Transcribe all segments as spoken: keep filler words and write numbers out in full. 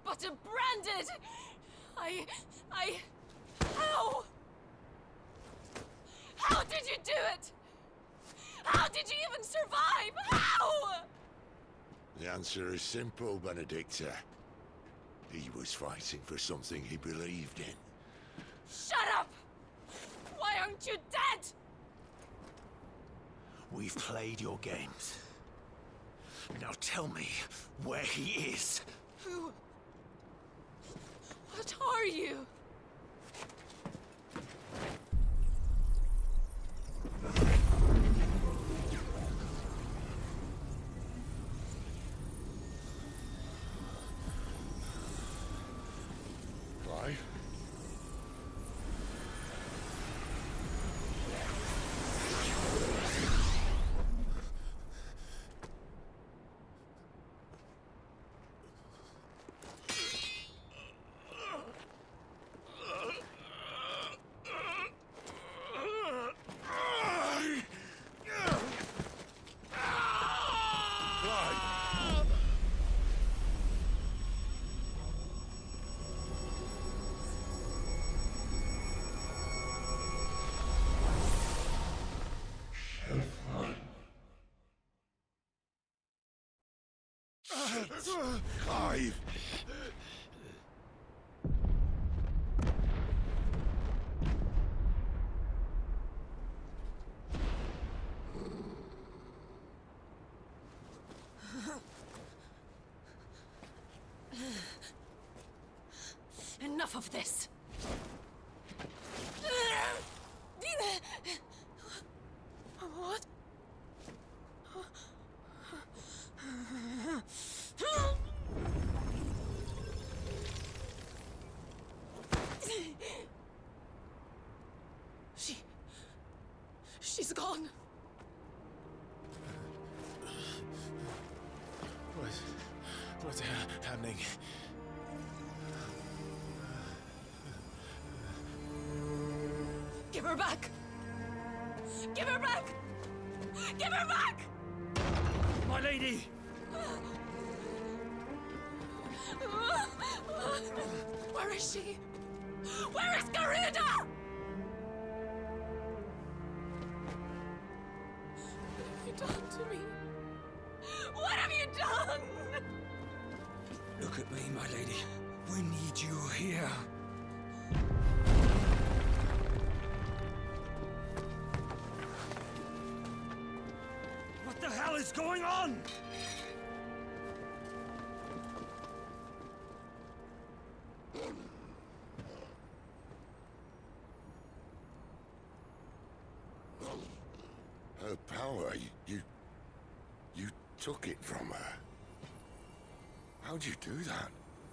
butter branded! I... I... How? How did you do it? How did you even survive? How? The answer is simple, Benedicta. He was fighting for something he believed in. Shut up! Why aren't you dead? We've played your games. Now tell me where he is. Who? What are you? Clive? Clive! Enough of this! What? She... She's gone. What? What's ha happening? Give her back! Give her back! Give her back! My lady! Where is she? Where is Garuda? What have you done to me? What have you done? Look at me, my lady. We need you here. What the hell is going on? Her power, you, you... You took it from her. How'd you do that?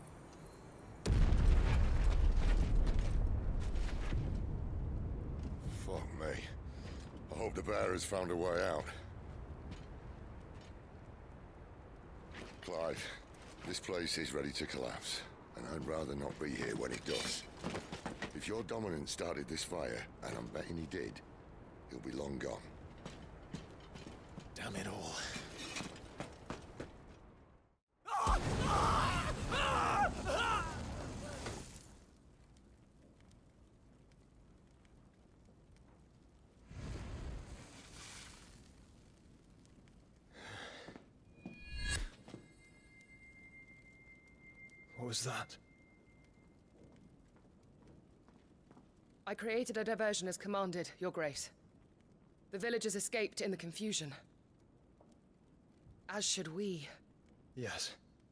Fuck me. I hope the bear has found a way out. Clive, this place is ready to collapse, and I'd rather not be here when it does. If your dominant started this fire, and I'm betting he did, he'll be long gone. Damn it all. What was that? I created a diversion as commanded, Your Grace. The villagers escaped in the confusion. As should we. Yes.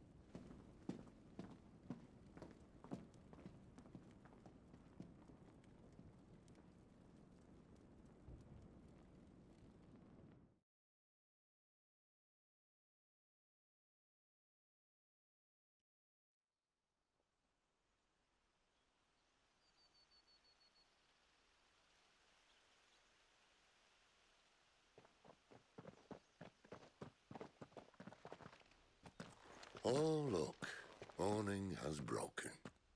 Oh, look. Morning has broken.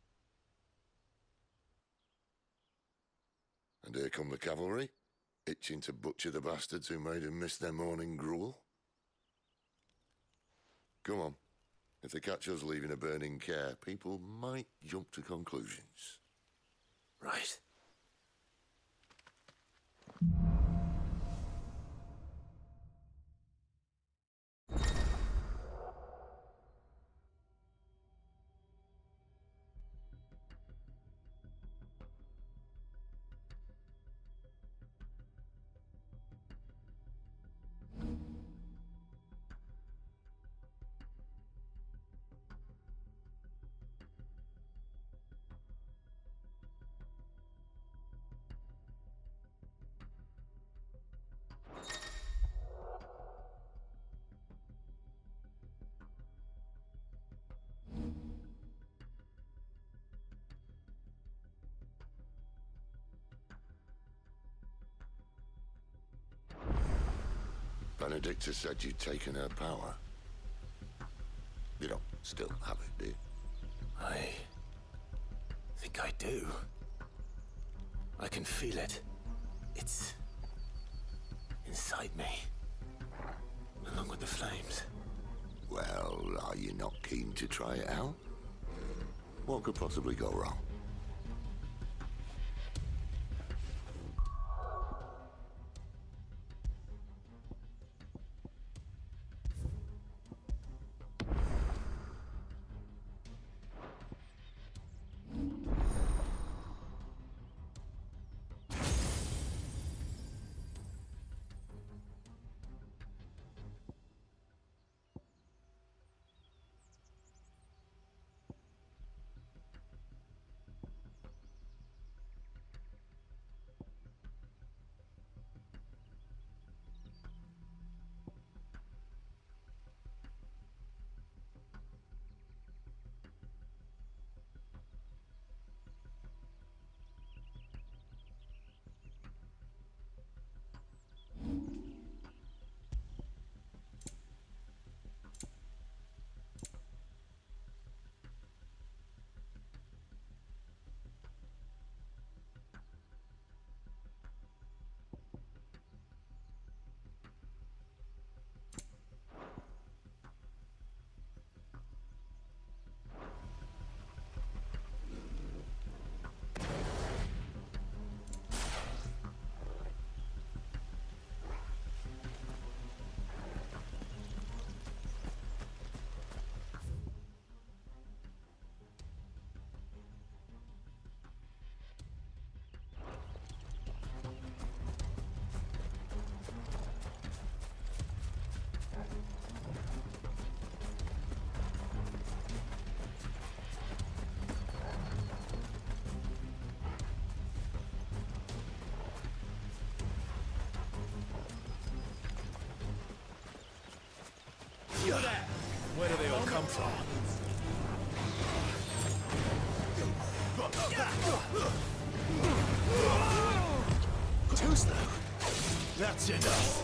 And here come the cavalry, itching to butcher the bastards who made them miss their morning gruel. Come on. If they catch us leaving a burning care, people might jump to conclusions. Right. Benedicta said you'd taken her power. You don't still have it, do you? I think I do. I can feel it. It's inside me, along with the flames. Well, are you not keen to try it out? What could possibly go wrong? Where do they all come from? Too slow. That's enough.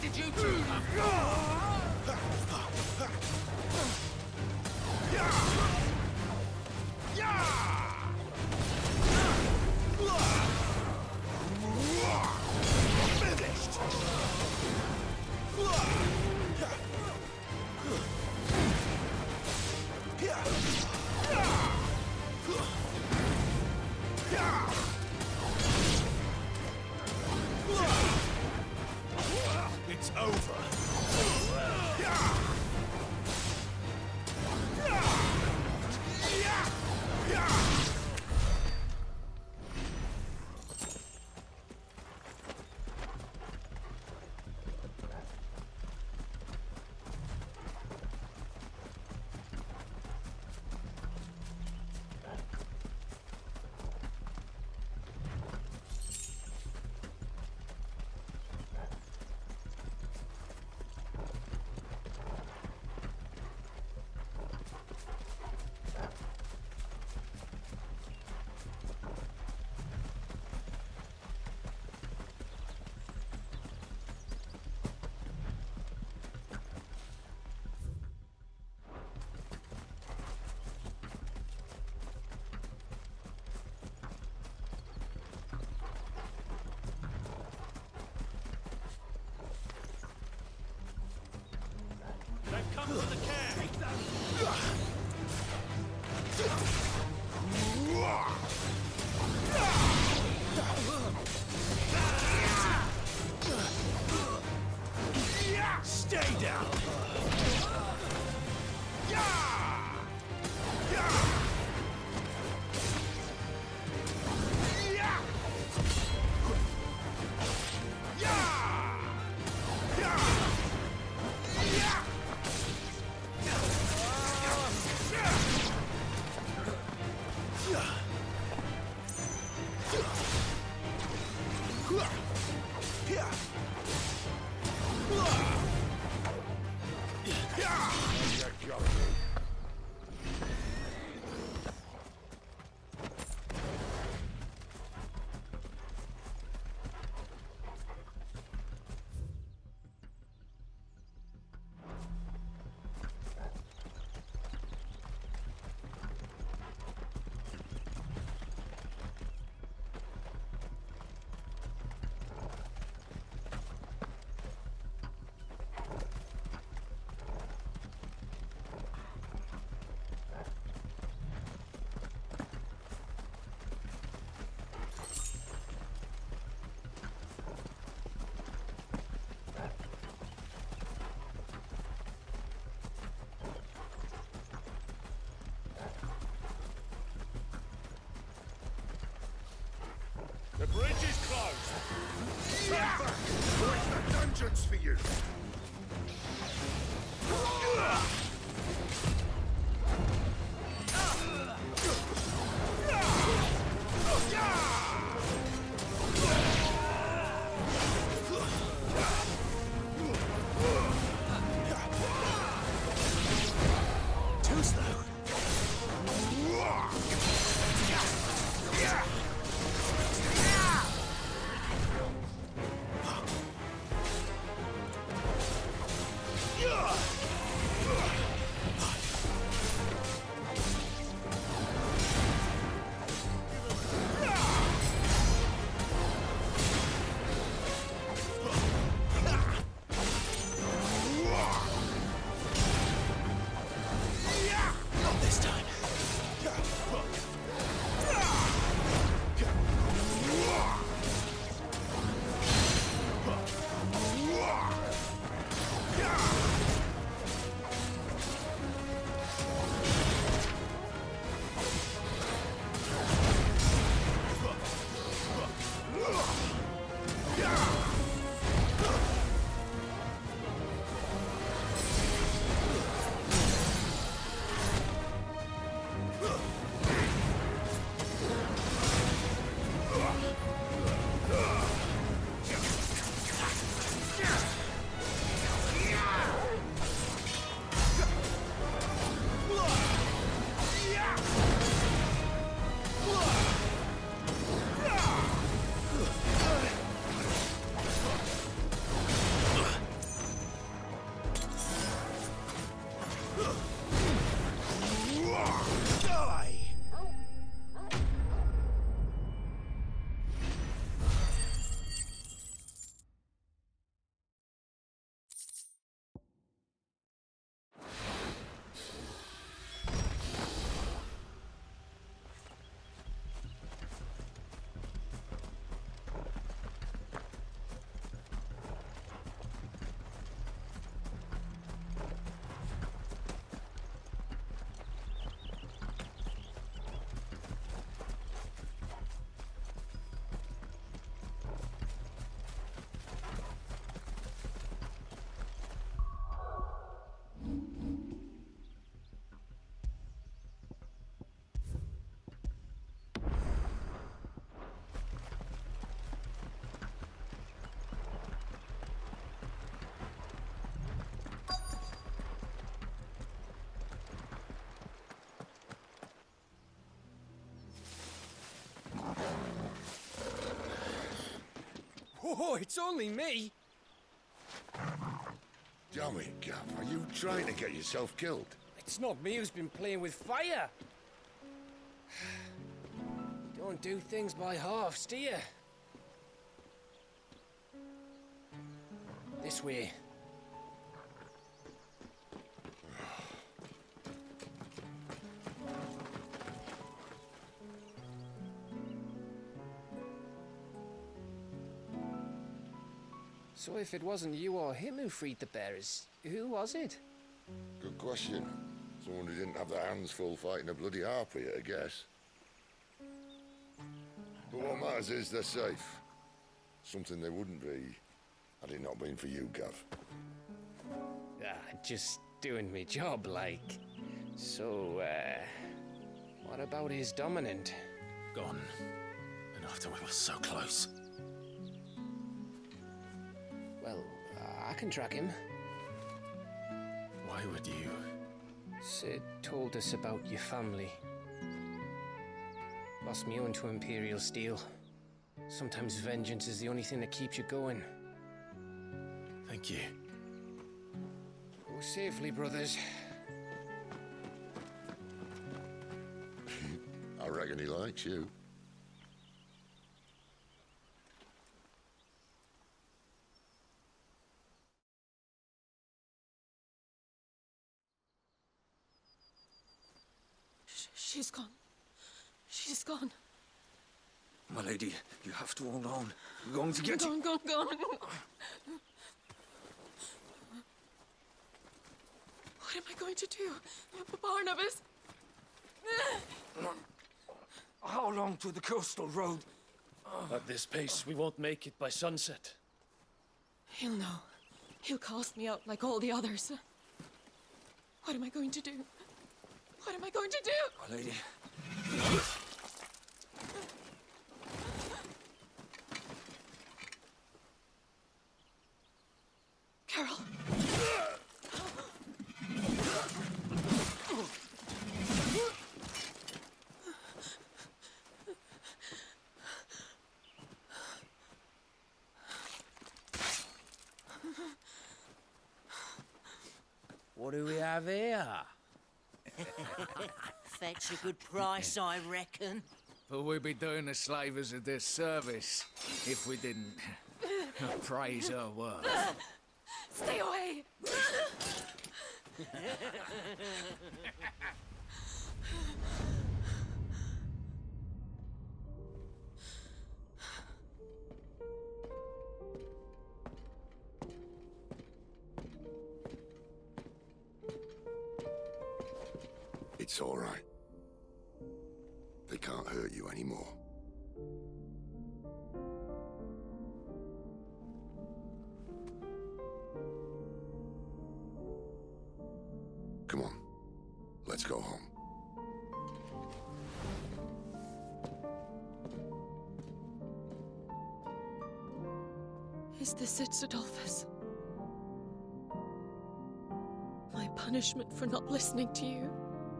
did you two come Finished! It's over. They've come for the care. Take them. Stay down. The bridge is closed. Turn back, or it's the dungeons for you. Too slow. Oh, it's only me. Damn it, Gav. Are you trying to get yourself killed? It's not me who's been playing with fire. Don't do things by halves, do you? This way. So if it wasn't you or him who freed the bearers, who was it? Good question. Someone who didn't have their hands full fighting a bloody harpy, I guess. But what matters is they're safe. Something they wouldn't be had it not been for you, Gav. Ah, just doing me job, like. So, uh... what about his dominant? Gone. And after we were so close. Well, uh, I can track him. Why would you? Sid told us about your family. Lost me own to Imperial Steel. Sometimes vengeance is the only thing that keeps you going. Thank you. Go safely, brothers. I reckon he likes you. She's gone. She's gone. My lady, you have to hold on. We're going to get Gone, you. gone, gone. What am I going to do? Barnabas? How long to the coastal road? At this pace, we won't make it by sunset. He'll know. He'll cast me out like all the others. What am I going to do? What am I going to do? My lady. Carol. What do we have here? Fetch a good price, I reckon. But we'd be doing the slavers a disservice if we didn't praise her work. Stay away! It's all right. They can't hurt you anymore. Come on. Let's go home. Is this it, Adolphus? My punishment for not listening to you?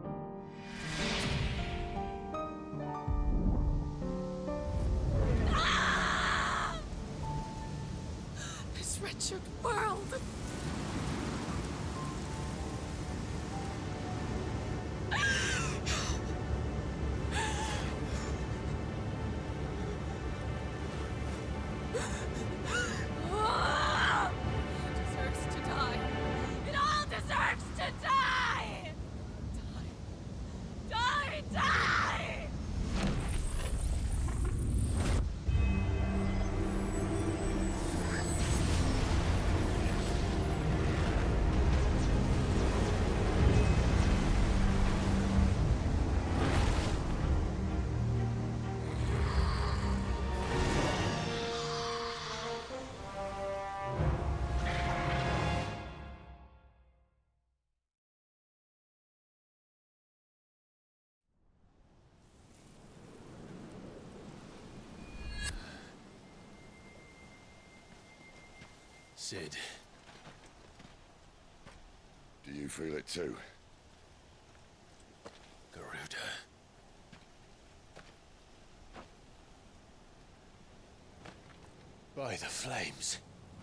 Ah! This wretched world! Sid. Do you feel it too? Garuda. By the flames.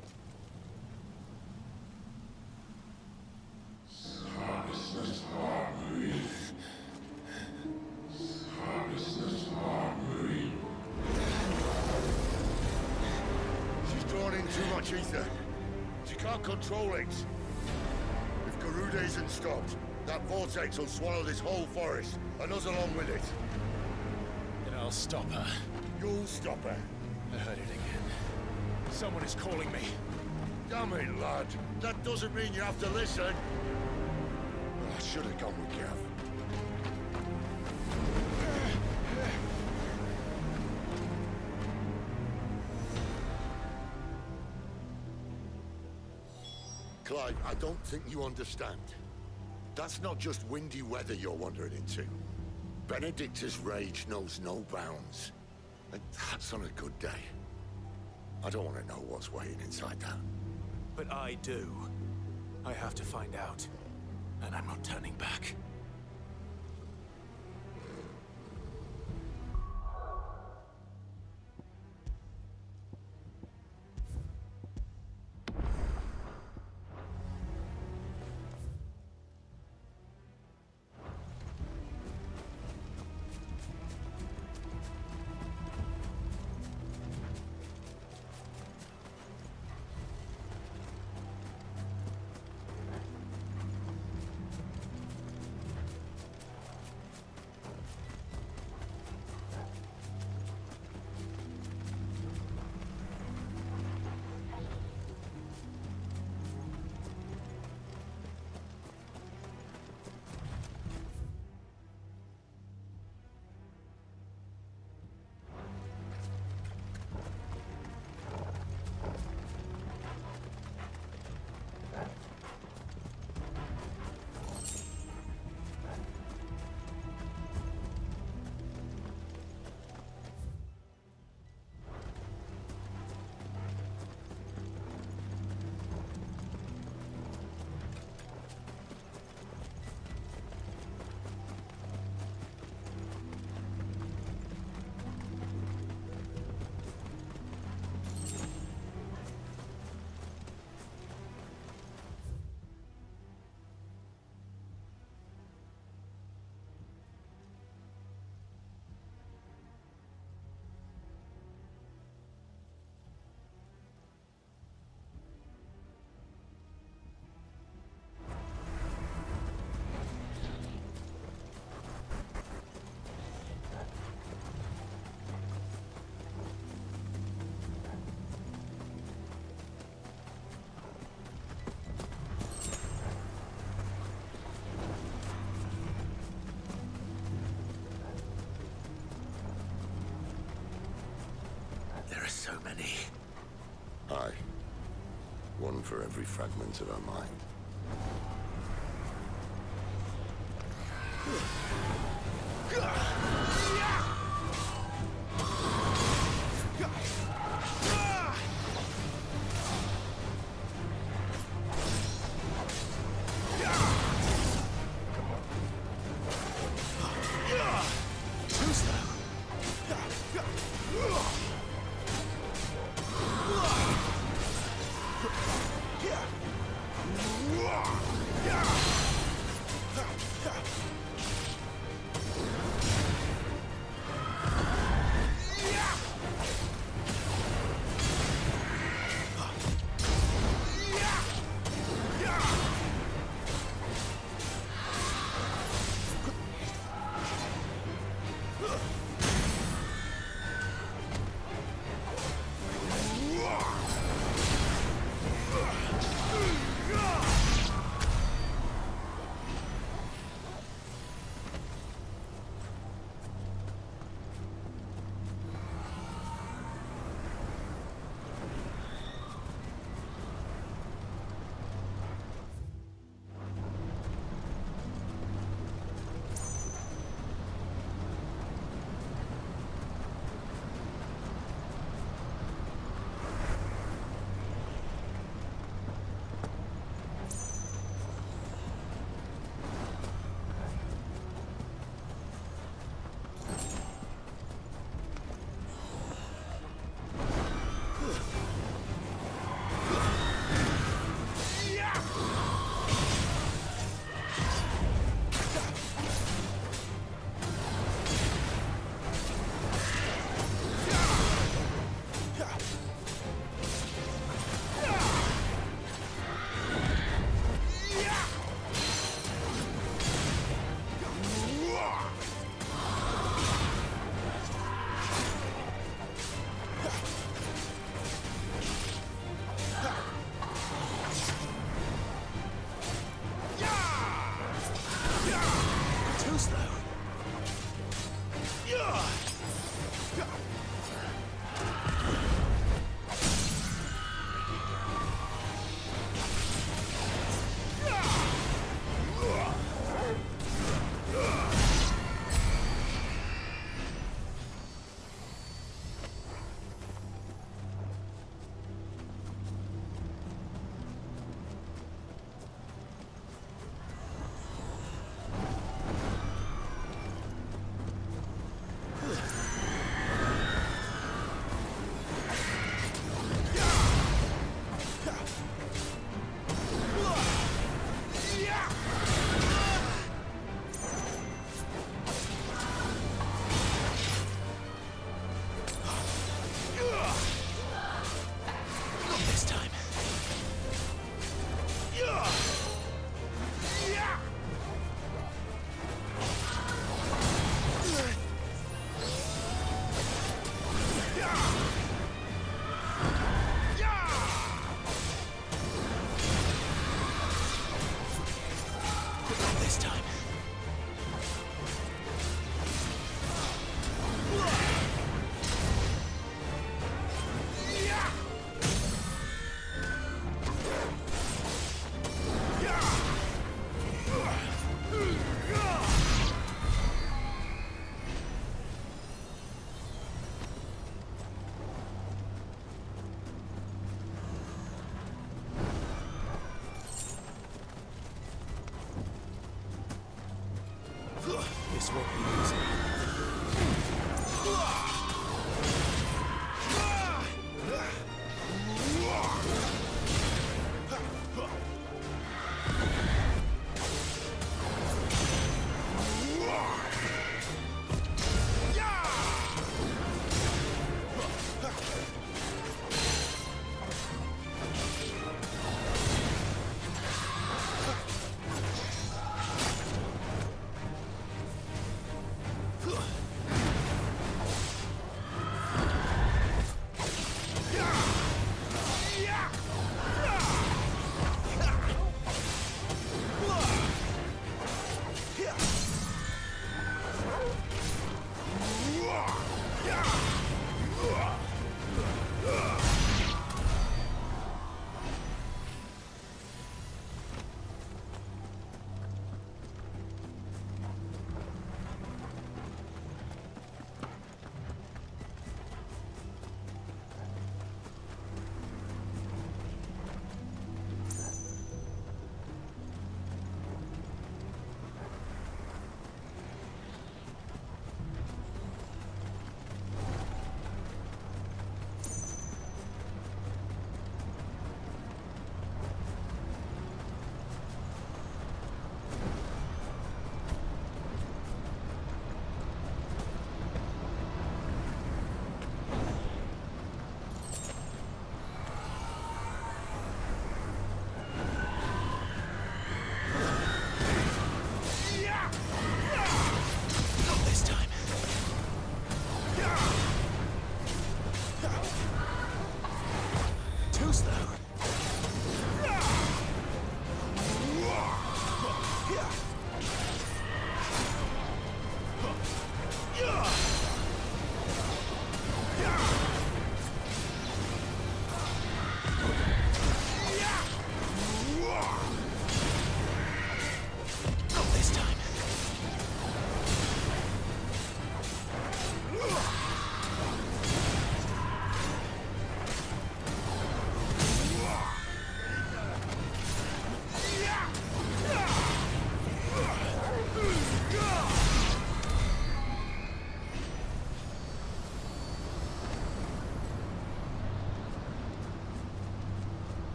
She's drawn in too much ether. She can't control it. If Garuda isn't stopped, that vortex will swallow this whole forest, and us along with it. Then I'll stop her. You'll stop her. I heard it again. Someone is calling me. Damn it, lad. That doesn't mean you have to listen. I should have gone with Gav. Clive, I don't think you understand. That's not just windy weather you're wandering into. Benedicta's rage knows no bounds. And that's on a good day. I don't want to know what's waiting inside that. But I do. I have to find out. And I'm not turning back. So many. Aye. One for every fragment of our mind.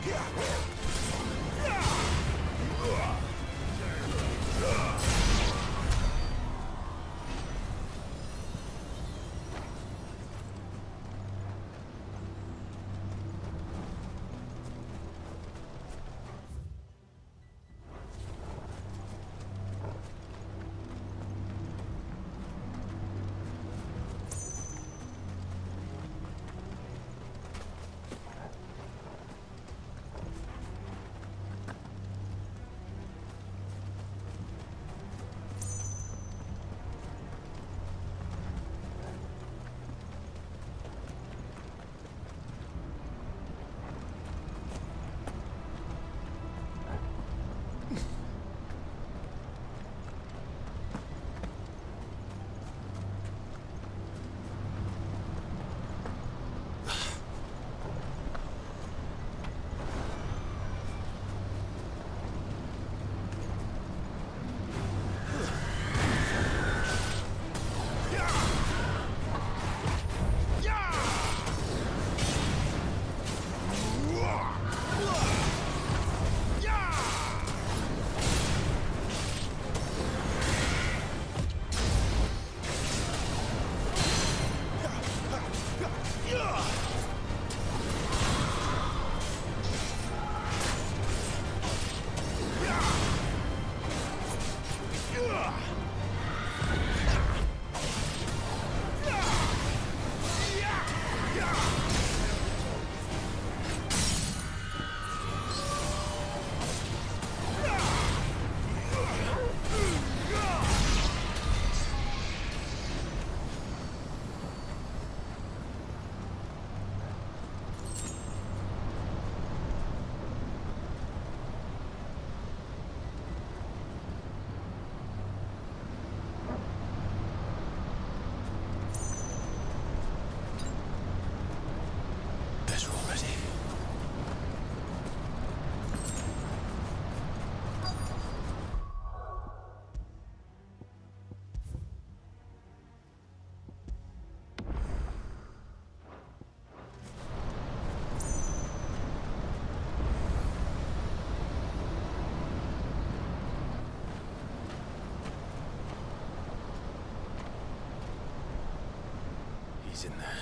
He's in there.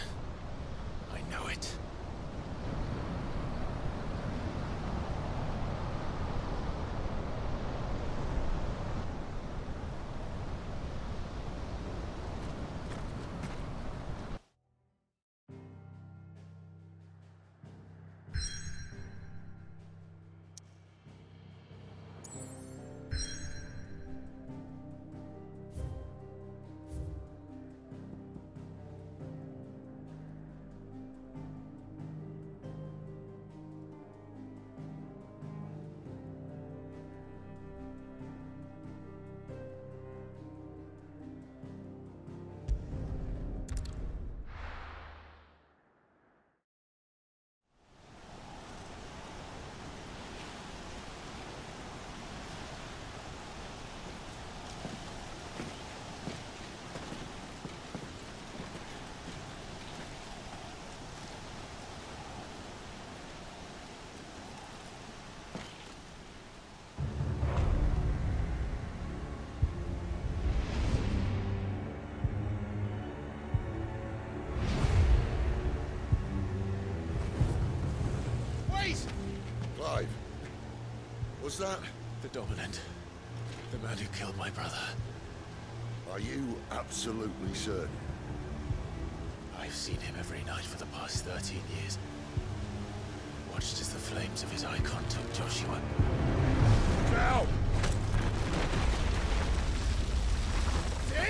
I know it. Clive, was that? The Dominant. The man who killed my brother. Are you absolutely certain? I've seen him every night for the past thirteen years. Watched as the flames of his icon took Joshua. Now! Dead?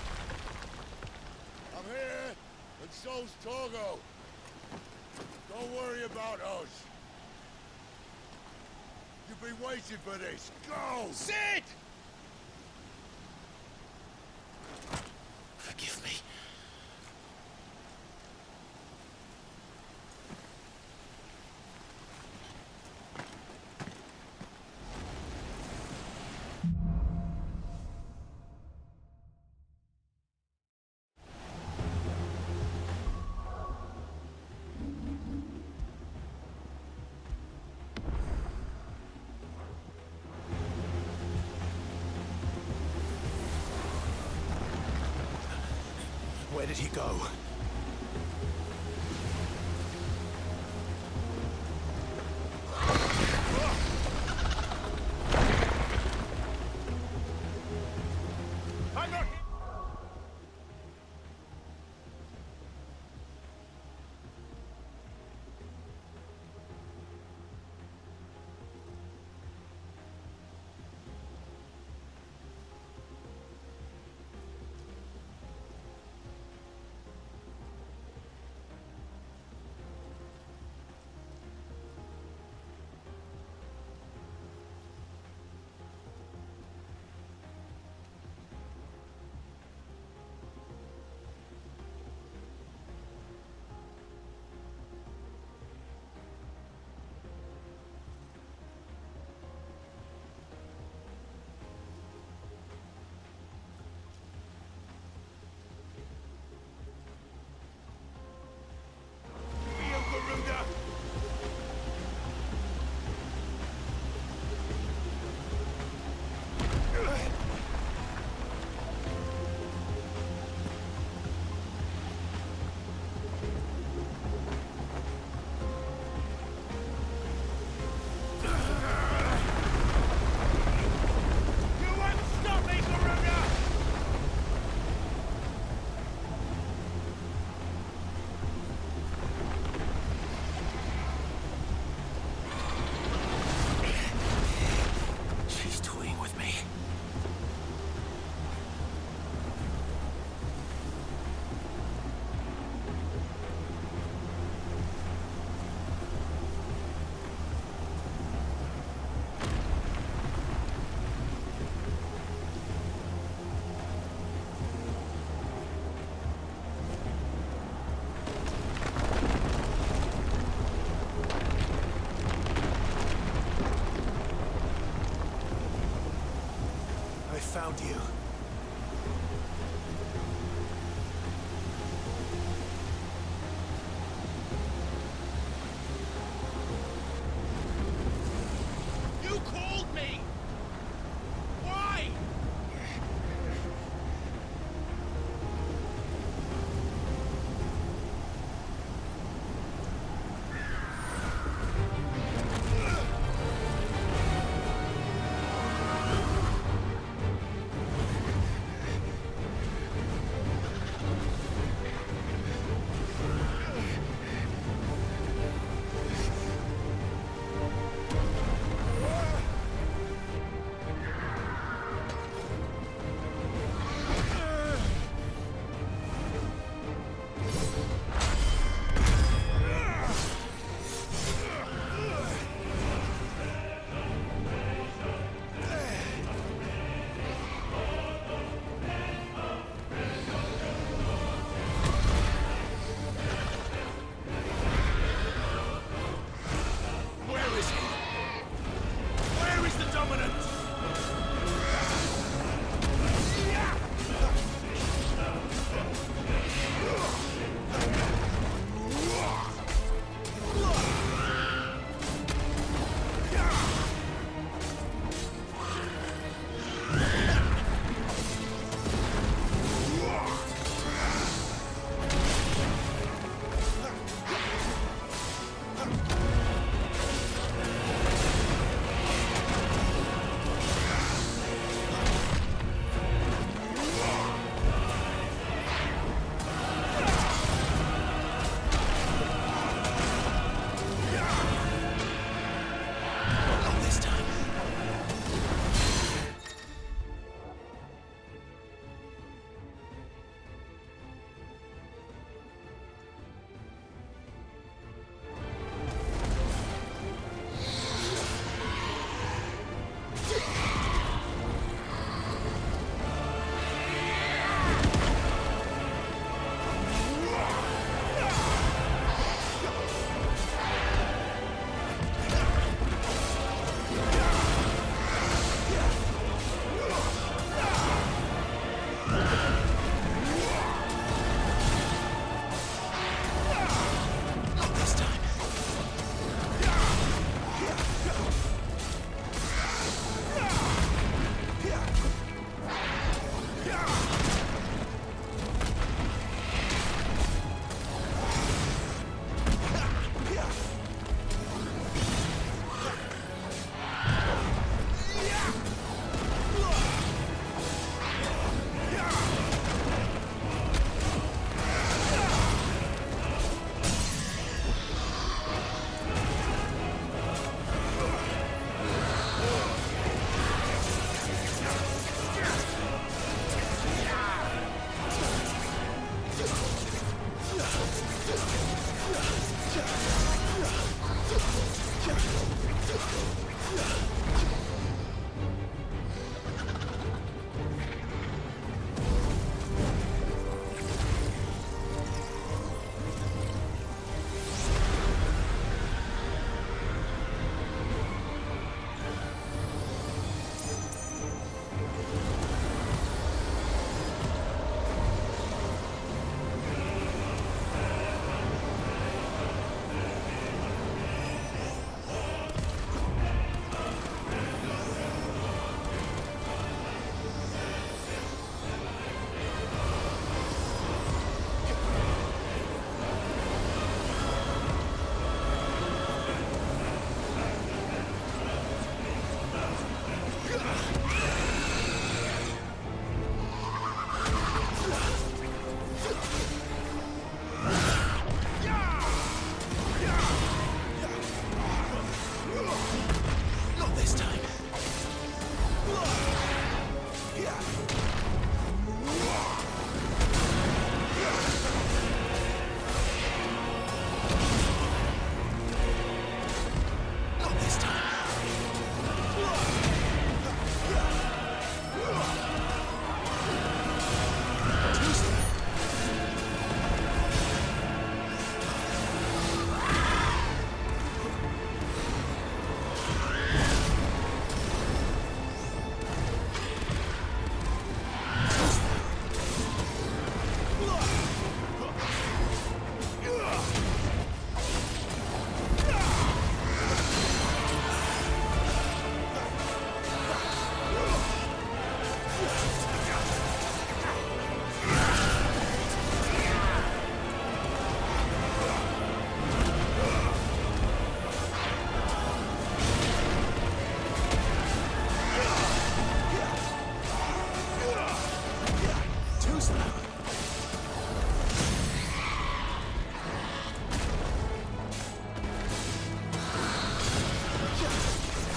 I'm here, and so's Torgo. Don't worry about us. You've been waiting for this. Go! Sid! Forgive me. Where did he go? I'm not... Found you. You called me! Why?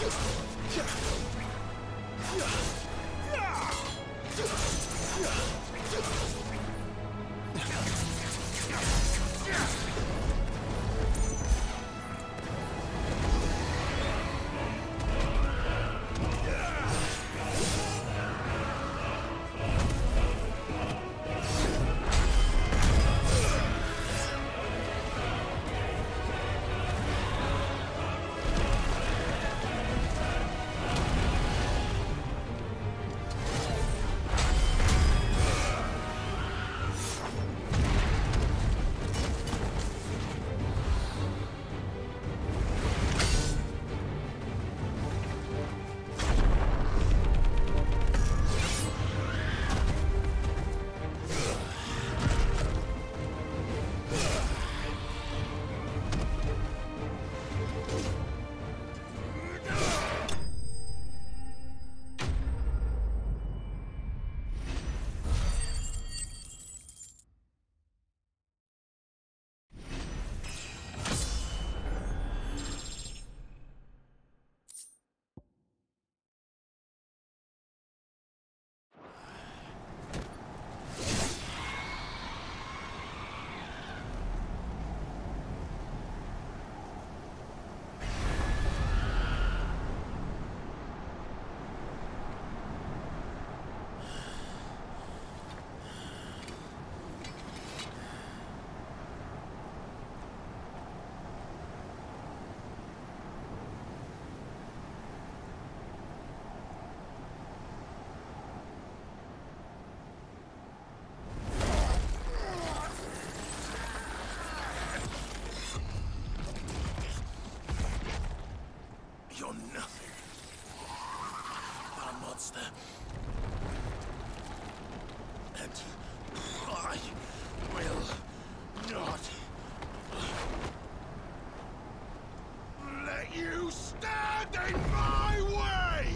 You're nothing but a monster. And I will not let you stand in my way!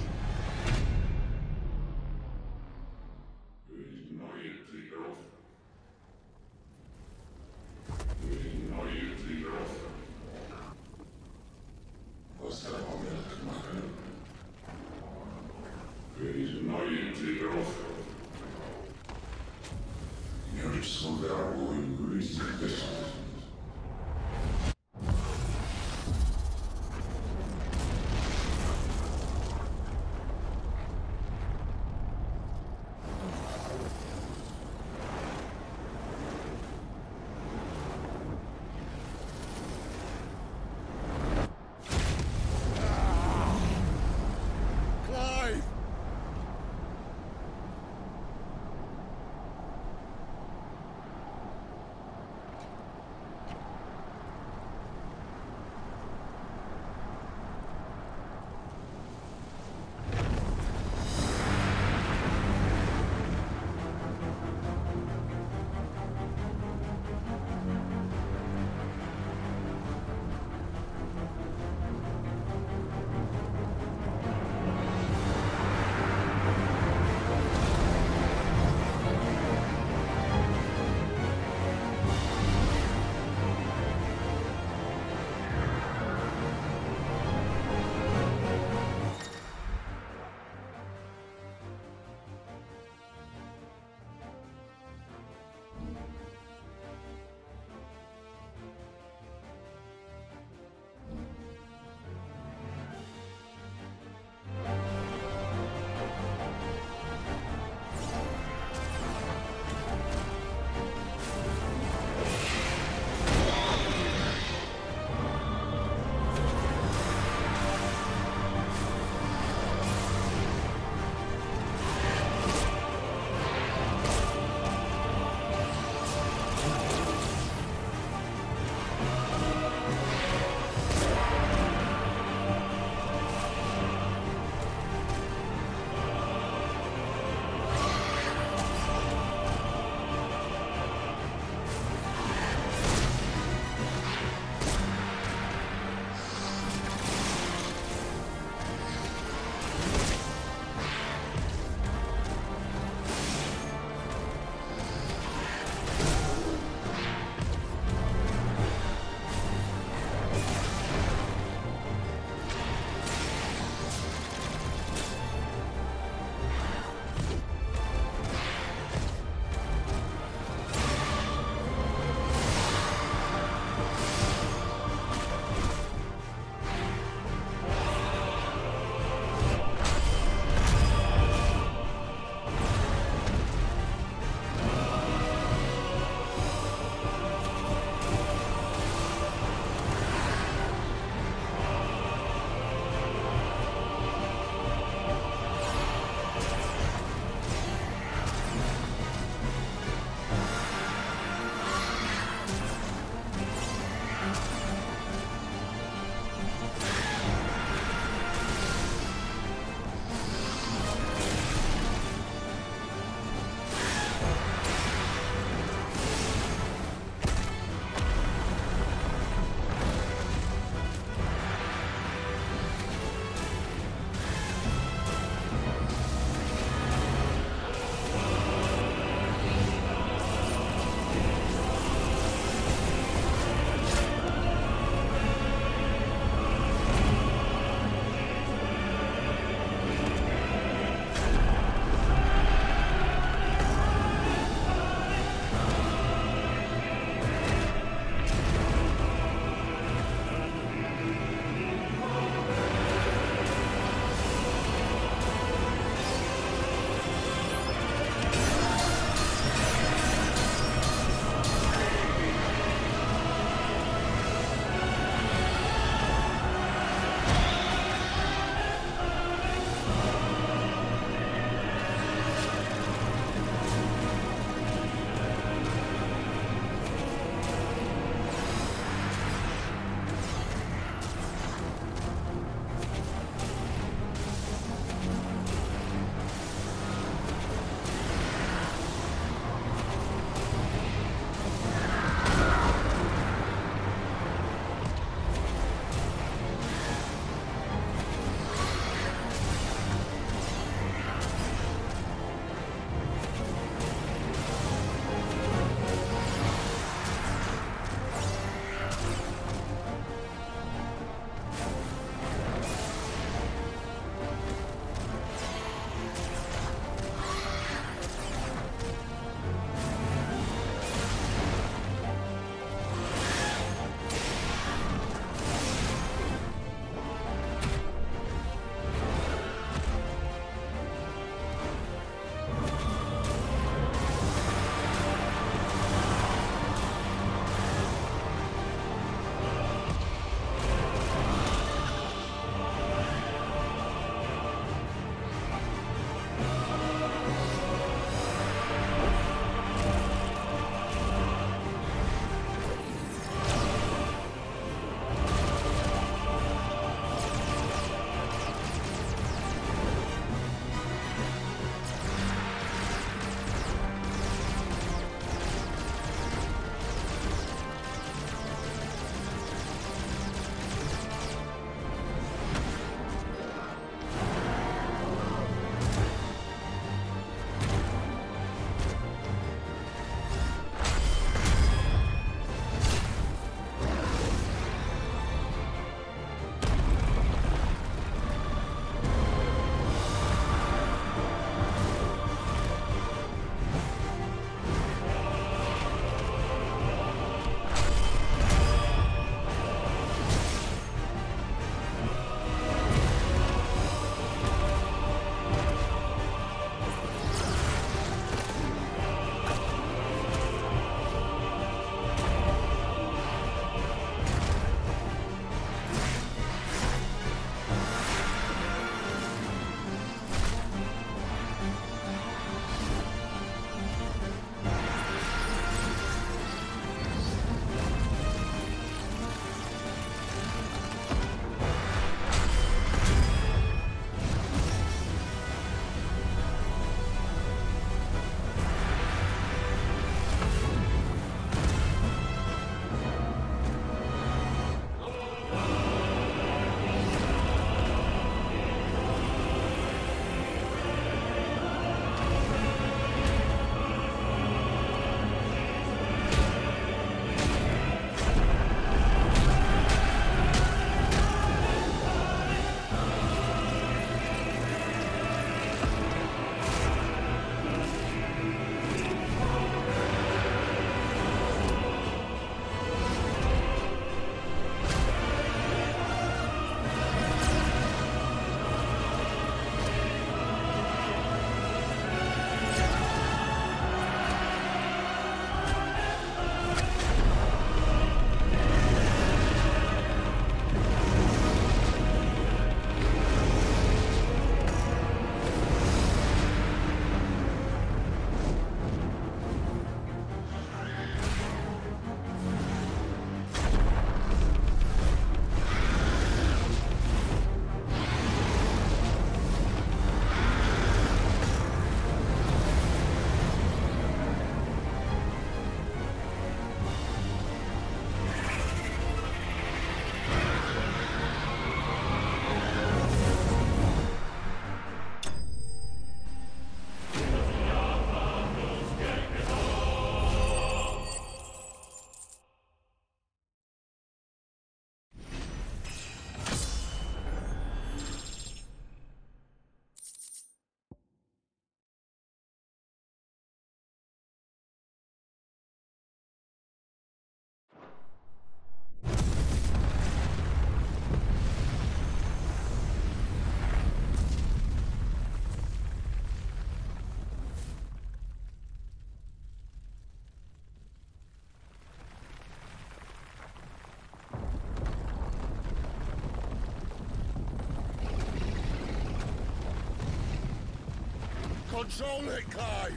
Control it, Clive!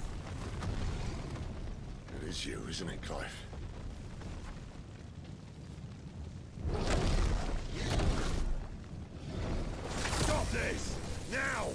It is you, isn't it, Clive? Stop this! Now!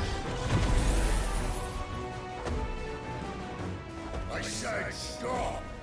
I said stop!